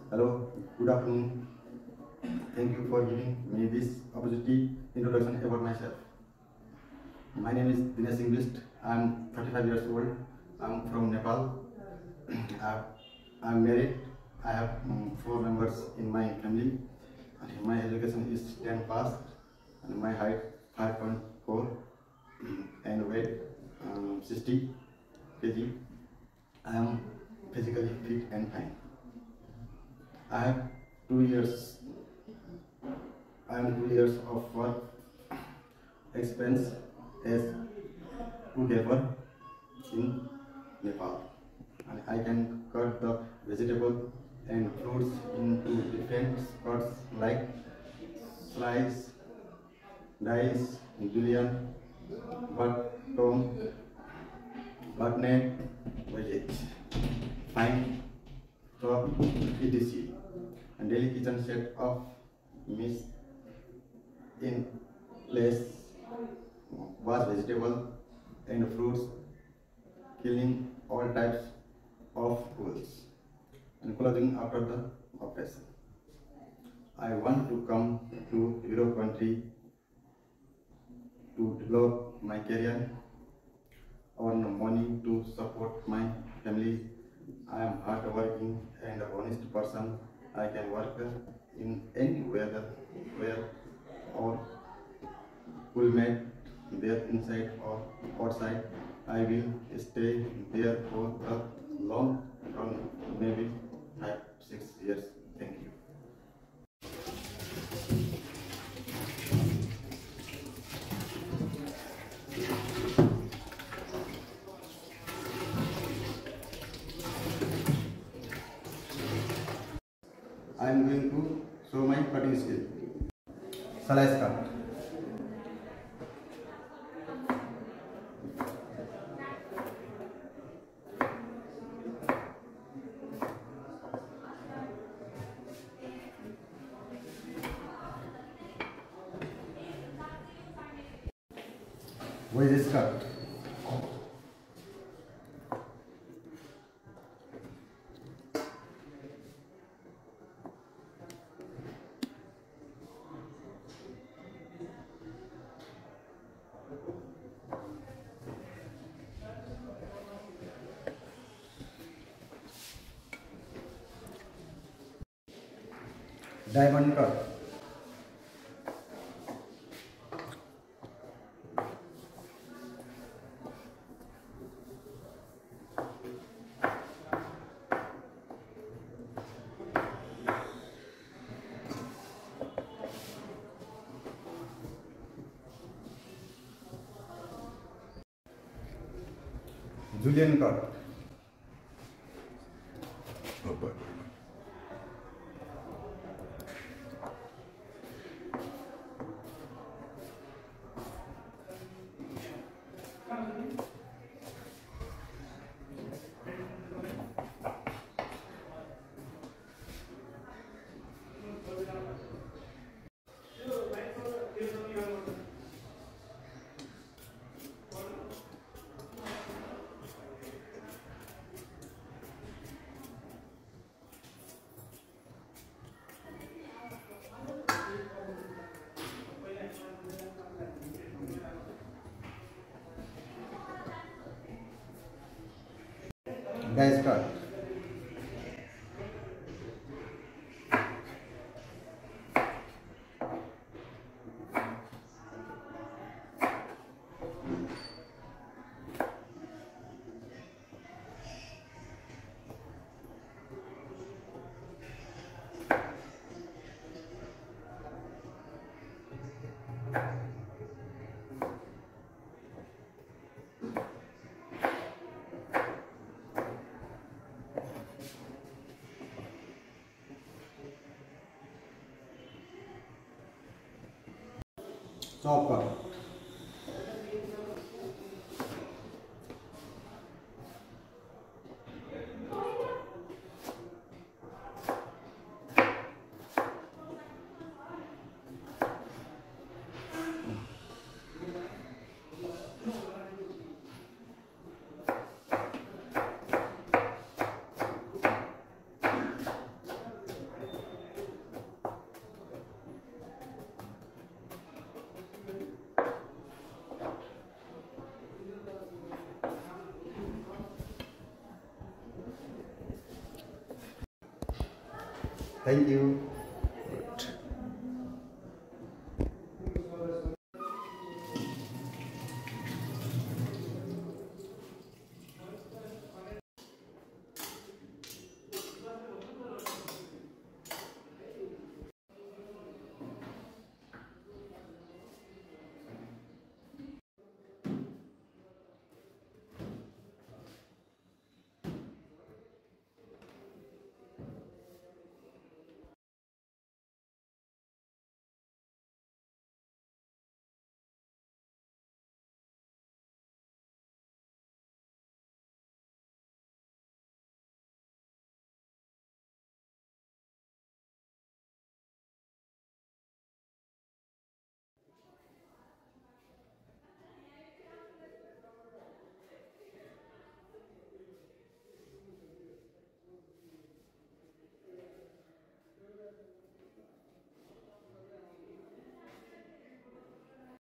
Hello, good afternoon. Thank you for giving me this opportunity introduction about myself. My name is Dinesh Englist. I'm 35 years old. I'm from Nepal. I'm married. I have 4 members in my family. And my education is 10 pass. And my height 5.4 and weight 60 kg. I am physically fit and fine. I have 2 years. I am 2 years of work experience as food helper in Nepal, and I can cut the vegetable and fruits into different cuts like slice, dice, julienne, button, butnet, veggies, fine, chop, etc. And daily kitchen set of meals in place, wash vegetable and fruits, killing all types of fools, and clothing after the operation. I want to come to Europe country to develop my career, earn money to support my family. I am hardworking and honest person. I can work in any weather, where or will make there inside or outside. I will stay there for the long run, maybe 5-6 years. Thank you. I am going to show my cutting skill. Shall I start? Where is this cut? Diamond cut. Julienne cut. Dice cut. Chop cut. Thank you.